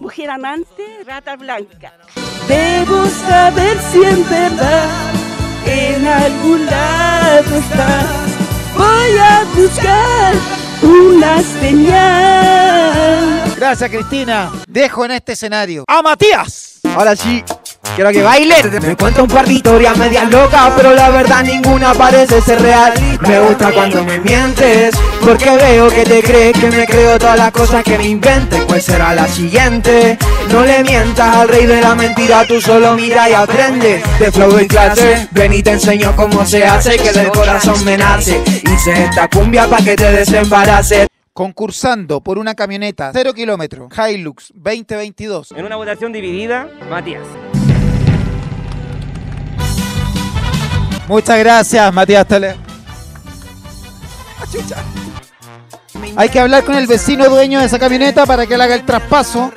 mujer amante, rata blanca. Debo saber si en verdad en algún lado estás. Voy a buscar una señal. Gracias, Cristina. Dejo en este escenario a Matías. Ahora sí, quiero que bailen. Me cuento un par de historias medias locas, pero la verdad ninguna parece ser real. Me gusta cuando me mientes, porque veo que te crees que me creo todas las cosas que me inventes. ¿Cuál será la siguiente? No le mientas al rey de la mentira, tú solo mira y aprende. De flow en clase, ven y te enseño cómo se hace, que del corazón me nace. Hice esta cumbia pa' que te desembaraces. Concursando por una camioneta 0 kilómetros Hilux 2022. En una votación dividida, Matías. Muchas gracias, Matías Tele. Hay que hablar con el vecino dueño de esa camioneta para que le haga el traspaso.